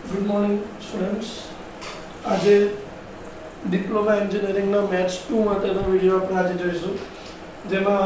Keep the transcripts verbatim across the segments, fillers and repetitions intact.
Good morning students. आज diploma engineering maths two माटेनो video આપણે આજે જોઈશું, જેમાં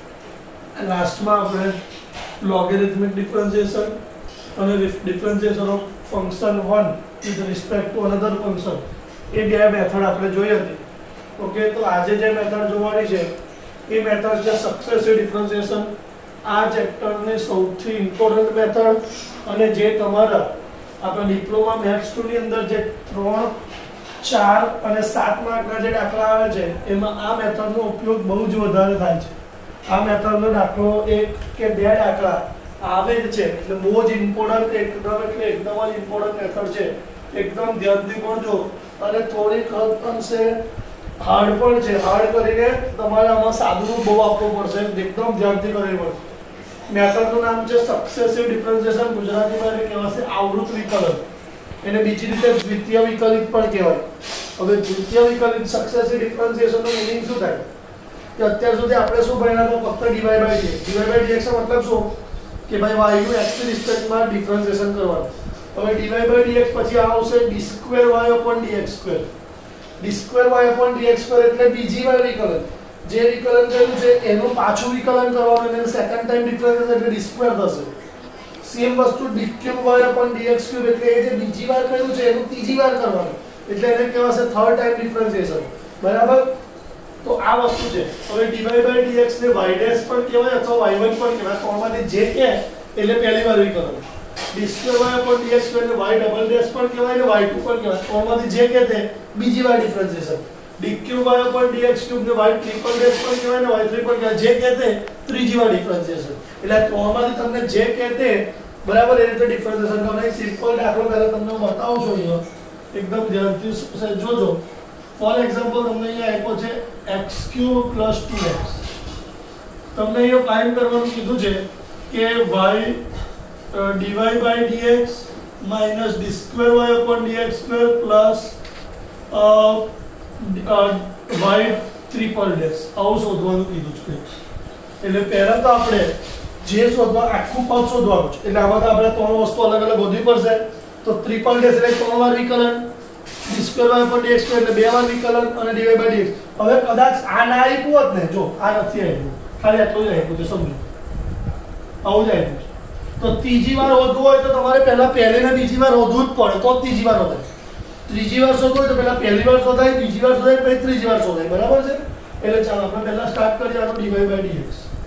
લાસ્ટમાં આપણે લોગેરિથમિક ડિફરન્શિએશન અને differentiation of function one with respect to another function એ બે મેથડ આપણે જોઈ હતી. ઓકે, તો આજે જે મેથડ જોવાની છે એ મેથડ છે સક્સેસિવ ડિફરન્શિએશન. આ ચેપ્ટરની સૌથી ઇમ્પોર્ટન્ટ મેથડ અને જે તમારા આપણે ડિપ્લોમા મેથ્સ ટુ ની અંદર જે ત્રણ ચાર અને સાત માર્કના જે દાખલા આવે છે એમાં આ મેથડનો ઉપયોગ બહુ જ વધારે થાય છે. આ મેથડનો દાખલો એક કે બે દાખલા આવે જ છે એટલે બહુ જ ઇમ્પોર્ટન્ટ, એકદમ એટલે એકદમ જ ઇમ્પોર્ટન્ટ મેથડ છે. એકદમ ધ્યાનથી ભણજો અને થોડીક અંશે હાર્ડ પણ છે. હાર્ડ કરીને તમારે આમાં સાદું બહુ આપવું પડશે, એકદમ ધ્યાનથી કરવી પડશે. મેથડનું નામ છે સક્સેસિવ ડિફરન્શિએશન. ગુજરાતીમાં એને કહેવાશે આવૃત વિકલન. એને બીજી રીતે દ્વિતીય વિકલિત પણ કહેવાય. હવે દ્વિતીય વિકલિત સક્સેસિવ ડિફરન્શિએશનનો મીનિંગ શું થાય કે અત્યાર સુધી આપણે શું ભણ્યા તો ફક્ત dy by dx. Dy by dx નો મતલબ શું કે ભાઈ y નું x ની રિસ્પેક્ટમાં ડિફરન્શિએશન કરવાનું. હવે ડીવાય બાય ડીએક્સ પછી આવશે d square y upon dx square. d square y upon dx square એટલે બીજી વાર વિકલન. જે વિકલન કર્યું છે એનું પાછું વિકલન કરવાનું એટલે સેકન્ડ ટાઈમ ડિફરન્સ એટલે d સ્ક્વેર થશે. સેમ વસ્તુ d cube y upon dx cube એટલે એ જે બીજી વાર કર્યું છે એનું ત્રીજી વાર કરવાનું એટલે એને કહેવાશે થર્ડ ટાઈમ ડિફરન્શિએશન. બરાબર? તો આ વસ્તુ છે. હવે dy by dx ને y ડેશ પણ કહેવાય અથવા y વન પણ કહેવાય. કોણમાંથી જે કે એટલે પહેલી વાર વિકલન. d square y upon dx square ને y ડબલ ડેશ પણ કહેવાય ને y ટુ પણ કહેવાય. કોણમાંથી જે કે તે બીજી વાર differentiation. d cube y upon dx cube ને y ટ્રિપલ ડેશ પણ કહેવાય ને y થ્રી પણ કહેવાય. જે કે તે ત્રીજી વાર ડિફરન્શિએશન. એટલે ત્રણમાંથી તમને જે કે તે બરાબર એ રીતે ડિફરન્શિએશન કરવાનો. એક સિમ્પલ દાખલો પહેલા તમને બતાવું છું. અહીંયા એકદમ ધ્યાનથી જોજો. ફોર એક્ઝામ્પલ તમને અહીંયા આપ્યો છે x cube plus two x. તમને અહીંયા ફાઇન્ડ કરવાનું કીધું છે કે y dy by dx minus d square y upon dx square plus uh, uh, y triple dash આવું શોધવાનું કીધું છે. એટલે પહેલા તો આપણે જે શોધવા આખું પદ શોધવાનું છે એટલે આમાં તો આપણે ત્રણ વસ્તુ અલગ અલગ શોધવી પડશે. તો ટ્રિપલ ડેશ એટલે ત્રણ વાર વિકલન, d square y upon dx square એટલે બે વાર વિકલન અને dy by dx. હવે કદાચ આ ના આપ્યું હોત ને, જો આ નથી આપ્યું, ખાલી આટલું જ આપ્યું છે, સમજો આવું જ આપ્યું છે. તો ત્રીજી વાર શોધવું હોય તો તમારે પહેલા પહેલી ને બીજી વાર શોધવું જ પડે તો ત્રીજી વાર શોધાય. ત્રીજી વાર શોધવું હોય તો પહેલા પહેલી વાર શોધાય, બીજી વાર શોધાય, પછી ત્રીજી વાર શોધાય. બરાબર છે? એટલે ચાલો આપણે પહેલા સ્ટાર્ટ કરીએ આનો dy by dx.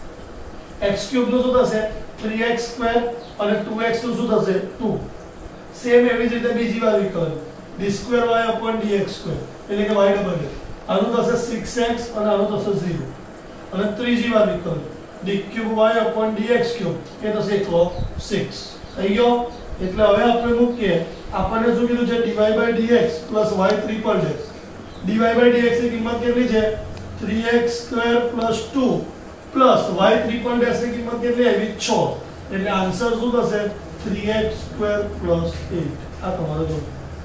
x cube નું શું થશે થ્રી એક્સ સ્ક્વેર અને ટુ એક્સ નું શું થશે ટુ. સેમ એવી જ રીતે બીજી વાર વિકલન d square y upon dx square એટલે કે y ડબલ ડેશ. આનું થશે સિક્સ એક્સ અને આનું થશે ઝીરો. અને ત્રીજી વાર વિકલન d cube y upon dx cube એ થશે એકલો સિક્સ. થઈ ગયો? એટલે હવે આપણે મૂકીએ. આપણને શું કીધું છે dy by dx plus y triple dash. dy by dx ની કિંમત કેટલી છે three x square plus two plus y triple dash ની કિંમત કેટલી આવી છ. એટલે આન્સર શું થશે three x square plus eight. આ તમારો જવાબ.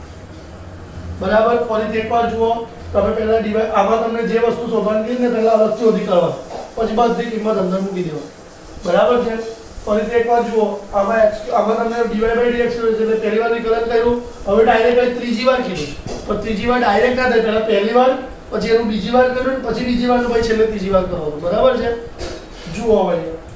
બરાબર? ફરીથી એકવાર જુઓ. તમે પહેલા dy આમાં તમને જે વસ્તુ શોધવાની કીધી ને પહેલા અલગથી શોધી કાઢવા, પછી બધી કિંમત અંદર મૂકી દેવા. બરાબર છે? ફરીથી એકવાર જુઓ. આમાં x આમાં તમને dy by dx એટલે પહેલી વાર વિકલન કર્યું. હવે ડાયરેક્ટ ત્રીજી વાર કીધું તો ત્રીજી વાર ડાયરેક્ટ ના થાય, પહેલા પહેલી વાર પછી એનું બીજી વાર કર્યું પછી બીજી વાર પછી છેલ્લે ત્રીજી વાર કરવાનું. બરાબર છે? જુઓ હવે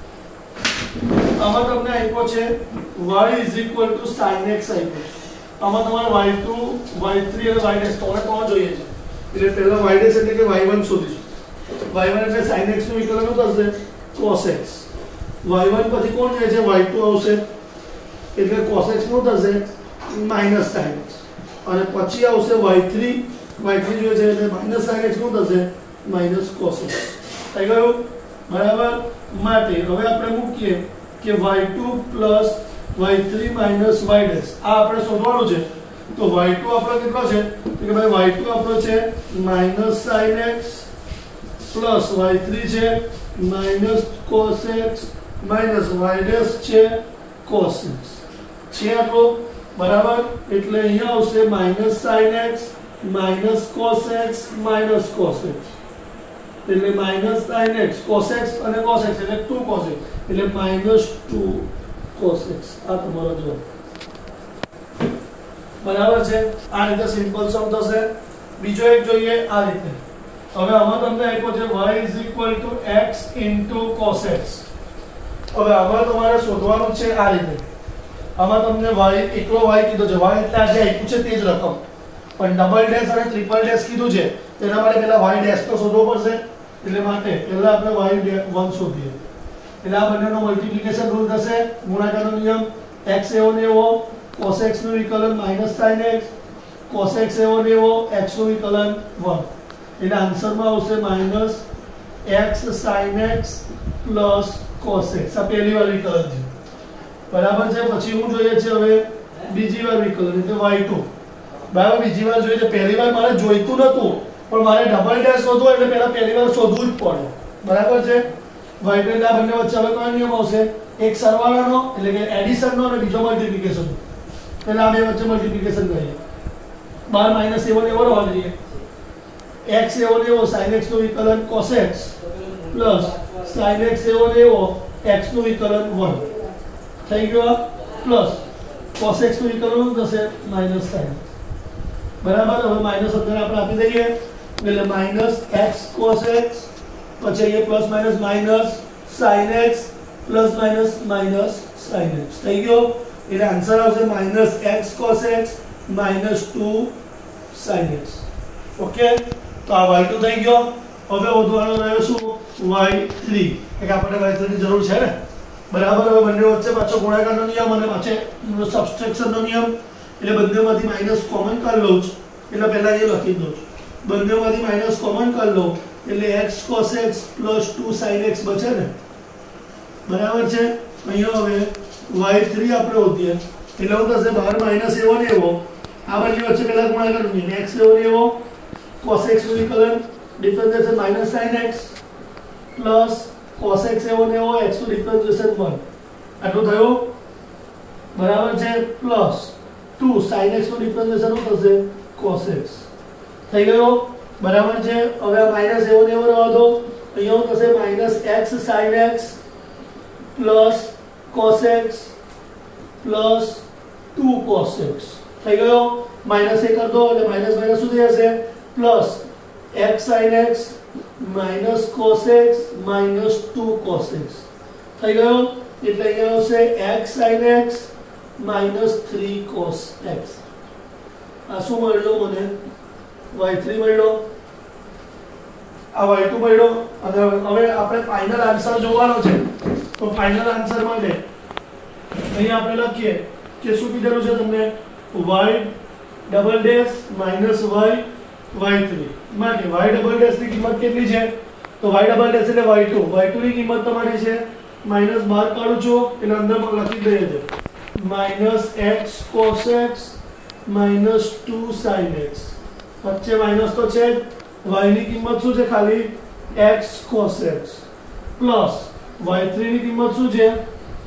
આમાં તમને આપ્યો છે y is equal to sin x આપ્યો. આમાં તમારે y ટુ y થ્રી અને y ડેશ ત્રણે ત્રણ જોઈએ છે. એટલે પહેલા y ડેશ એટલે કે y વન શોધીશું. y વન એટલે sin x નું વિકલન થશે cos x. y વન પછી કોણ જાય છે y ટુ આવશે એટલે cos x નું થશે minus sin x. અને પછી આવશે y થ્રી. y થ્રી જોઈએ છે એટલે minus sin x નું થશે minus cos x. થઈ ગયું? બરાબર? માટે હવે આપણે મૂકીએ કે y two plus y three minus y dash આ આપણે શોધવાનું છે. તો y ટુ આપણો કેટલો છે તો કે ભાઈ y ટુ આપણો છે minus sin x plus y three છે minus cos x minus y dash છે cos x છે આપણો. બરાબર? એટલે અહીંયા આવશે minus sin x minus cos x minus cos x એટલે minus sin x cos x અને cos x એટલે ટુ cos x એટલે minus ટુ cos x. આ તમારો જવાબ. બરાબર છે આ રીતે સિમ્પલ સમ થશે બીજો એક જોઈએ આ રીતે હવે આમાં તમને આપ્યો છે y x cos x હવે આમાં તમારે શોધવાનું છે આ રીતે આમાં તમને y એકલો y કીધો છે y એટલે આ જે આપ્યું છે તે જ રકમ પણ ડબલ ડેશ અને ટ્રિપલ ડેશ કીધું છે તેના માટે પહેલા y ડેશ તો શોધવો પડશે એટલે માટે પહેલા આપણે y one શોધીએ એટલે આ બંનેનો મલ્ટીપ્લિકેશન રૂલ થશે ગુણાકારનો નિયમ x એવો ને એવો cos x નું વિકલન minus sin x cos x એવો ને એવો x નું વિકલન one એટલે આન્સરમાં આવશે minus x sin x plus cos x આ પહેલી વાર વિકલન છે બરાબર છે પછી હું જોઈએ છે હવે બીજી વાર વિકલન એટલે y two બરાબર બીજી વાર જોઈએ છે પહેલી વાર મારે જોઈતું નતું પણ મારે ડબલ ડેશ શોધવો એટલે પહેલા પહેલી વાર શોધવું જ પડે બરાબર છે y two ના બંને વચ્ચે હવે કયો નિયમ આવશે એક સરવાળાનો એટલે કે એડિશનનો અને બીજો મલ્ટીપ્લિકેશન પહેલા આ બે વચ્ચે મલ્ટીપ્લિકેશન કરીએ બાર માઈનસ એવો ને એવો રહેવા દઈએ x એવો ને એવો sin x નું વિકલન cos x plus sin x એવો ને એવો x નું વિકલન one થઈ ગયો પ્લસ cos x નું વિકલન થશે minus sin બરાબર હવે માઈનસ અંદર આપણે આપી દઈએ એટલે minus x cos x પછી અહીંયા plus minus minus sin x plus minus minus sin x થઈ ગયો એટલે આન્સર આવશે minus x cos x minus two sin x okay તો આ y two થઈ ગયો હવે વધવાનો રહ્યો શું y three કે આપણે y three ની જરૂર છે ને બરાબર હવે બંને વચ્ચે પાછો ગુણાકારનો નિયમ અને પાછો સબસ્ટ્રેક્શનનો નિયમ એટલે બંનેમાંથી માઈનસ કોમન કરી લઉં છું એટલે પહેલા એ લખી દઉં છું બંનેમાંથી માઈનસ કોમન કરી લઉં એટલે x cos x plus two sin x બચે ને બરાબર છે અહીંયા હવે y three આપણે હોતીએ એટલે હું થશે બહાર માઈનસ એવો ને એવો આ બંને વચ્ચે પહેલા ગુણાકાર કરીએ x એવો ને એવો cos x નું વિકલન differentiation minus sin x plus cos x એવો ને એવો x નું ડિફરન્શિએશન one આટલું થયું બરાબર છે પ્લસ two sin x નું ડિફરન્શિએશન શું થશે cos x થઈ ગયો બરાબર છે હવે આ માઈનસ એવો ને એવો રહેવા દો અહીંયા થશે minus x sin x plus cos x plus two cos x થઈ ગયો માઈનસ એ કરી દો એટલે માઈનસ માઈનસ શું થઈ જશે plus x sin x minus cos x minus two cos x થઈ ગયો એટલે અહીંયા આવશે x sin x minus three cos x આ શું મળ્યો મને y three મળ્યો આ y two મળ્યો અને હવે આપણે ફાઇનલ આન્સર જોવાનો છે તો ફાઇનલ આન્સર માટે અહીં આપણે લખીએ કે શું કીધેલું છે તમને y double dash minus y y three માટે y ડબલ ડેશ ની કિંમત કેટલી છે તો y ડબલ ડેશ એટલે y two y two ની કિંમત તમારી છે માઈનસ બાર કાઢું છું એટલે અંદર લખી દઈએ છે minus x cos x minus two sin x વચ્ચે માઈનસ તો છે y ની કિંમત શું છે ખાલી x cos x plus y three ની કિંમત શું છે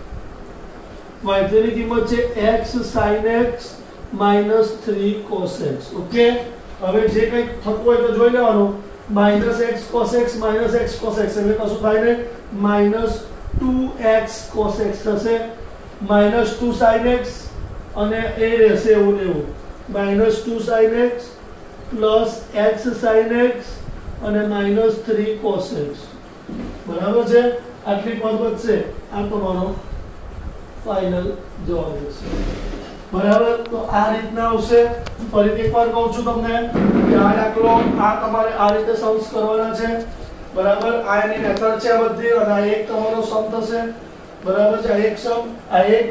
y three ની કિંમત છે x sin x minus three cos x okay હવે જે કંઈ થતું હોય તો જોઈ લેવાનું minus x cos x minus x cos x એટલે કશું થાય ને minus two x cos x થશે minus two sin x અને એ રહેશે એવું ને એવું minus two sin x plus x sin x અને minus three cos x બરાબર છે આટલી પદ વધશે આ તમારો ફાઇનલ જવાબ હશે બરાબર તો આ રીતના આવશે ફરીથી એકવાર કહું છું તમને કે આ દાખલો આ તમારે આ રીતે સમ્સ કરવાના છે બરાબર આ એની મેથડ છે આ બધી અને આ એક તમારો સમ થશે બરાબર છે આ એક સમ આ એક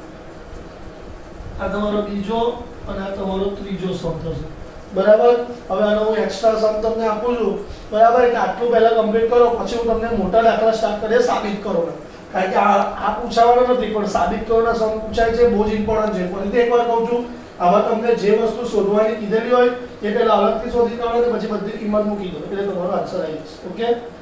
આ તમારો બીજો અને આ તમારો ત્રીજો સમ થશે બરાબર હવે આનો હું એક્સ્ટ્રા સમ તમને આપું છું બરાબર એટલે આટલું પહેલા કમ્પ્લીટ કરો પછી હું તમને મોટા દાખલા સ્ટાર્ટ કરીએ સાબિત કરો કારણ કે આ આ પૂછાવાનો નથી પણ સાબિત કરવાના સમ પૂછાય છે બહુ જ ઇમ્પોર્ટન્ટ છે ફરીથી એકવાર કહું છું આવા તમને જે વસ્તુ શોધવાની કીધેલી હોય એ પહેલા અલગથી શોધી કાઢો અને પછી બધી કિંમત મૂકી દો એટલે તમારો આન્સર આવી જશે ઓકે